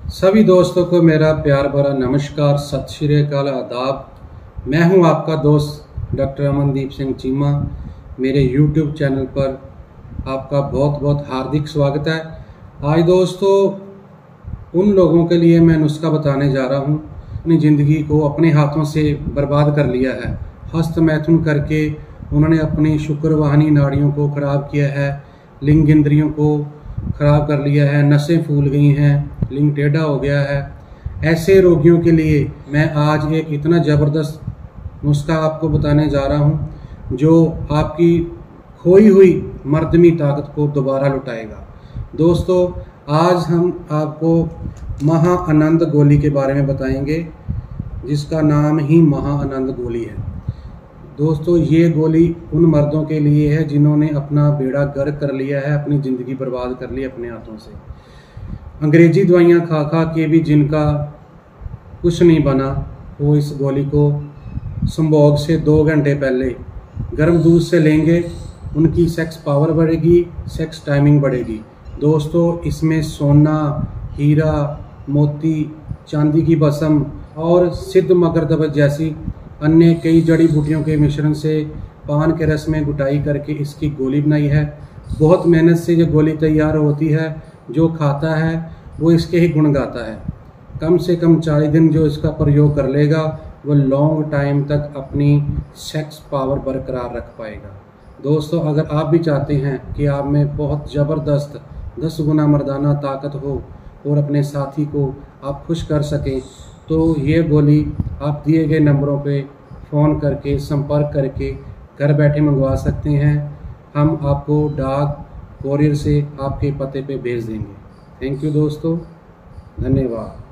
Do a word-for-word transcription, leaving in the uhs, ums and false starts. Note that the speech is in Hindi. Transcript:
सभी दोस्तों को मेरा प्यार भरा नमस्कार, सत श्री अकाल, आदाब। मैं हूं आपका दोस्त डॉक्टर अमनदीप सिंह चीमा। मेरे यूट्यूब चैनल पर आपका बहुत बहुत हार्दिक स्वागत है। आज दोस्तों उन लोगों के लिए मैं नुस्खा बताने जा रहा हूं अपनी ज़िंदगी को अपने हाथों से बर्बाद कर लिया है। हस्त मैथुन करके उन्होंने अपनी शुक्रवाहिनी नाड़ियों को ख़राब किया है, लिंग इंद्रियों को ख़राब कर लिया है, नसें फूल गई हैं, लिंग टेढ़ा हो गया है। ऐसे रोगियों के लिए मैं आज एक इतना ज़बरदस्त नुस्खा आपको बताने जा रहा हूं जो आपकी खोई हुई मर्दमी ताकत को दोबारा लुटाएगा। दोस्तों आज हम आपको महा आनंद गोली के बारे में बताएंगे, जिसका नाम ही महा आनंद गोली है। दोस्तों ये गोली उन मर्दों के लिए है जिन्होंने अपना बेड़ा गर्क कर लिया है, अपनी ज़िंदगी बर्बाद कर ली अपने हाथों से। अंग्रेजी दवाइयाँ खा खा के भी जिनका कुछ नहीं बना, वो इस गोली को संभोग से दो घंटे पहले गर्म दूध से लेंगे, उनकी सेक्स पावर बढ़ेगी, सेक्स टाइमिंग बढ़ेगी। दोस्तों इसमें सोना, हीरा, मोती, चांदी की भस्म और सिद्ध मगरदबत जैसी अन्य कई जड़ी बूटियों के मिश्रण से पान के रस में गुटाई करके इसकी गोली बनाई है। बहुत मेहनत से ये गोली तैयार होती है। जो खाता है वो इसके ही गुण गाता है। कम से कम चालीस दिन जो इसका प्रयोग कर लेगा वो लॉन्ग टाइम तक अपनी सेक्स पावर बरकरार रख पाएगा। दोस्तों अगर आप भी चाहते हैं कि आप में बहुत ज़बरदस्त दस गुना मर्दाना ताकत हो और अपने साथी को आप खुश कर सकें, तो ये गोली आप दिए गए नंबरों पे फ़ोन करके संपर्क करके घर बैठे मंगवा सकते हैं। हम आपको डाक कोरियर से आपके पते पे भेज देंगे। थैंक यू दोस्तों, धन्यवाद।